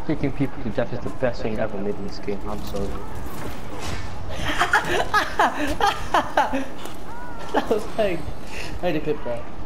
Kicking people to death is the best thing ever made in this game. I'm sorry. That was fake. I had a clip, bro.